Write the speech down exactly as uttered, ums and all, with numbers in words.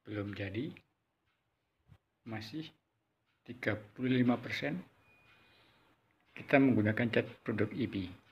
belum jadi, masih tiga puluh lima persen kita menggunakan cat produk I P I.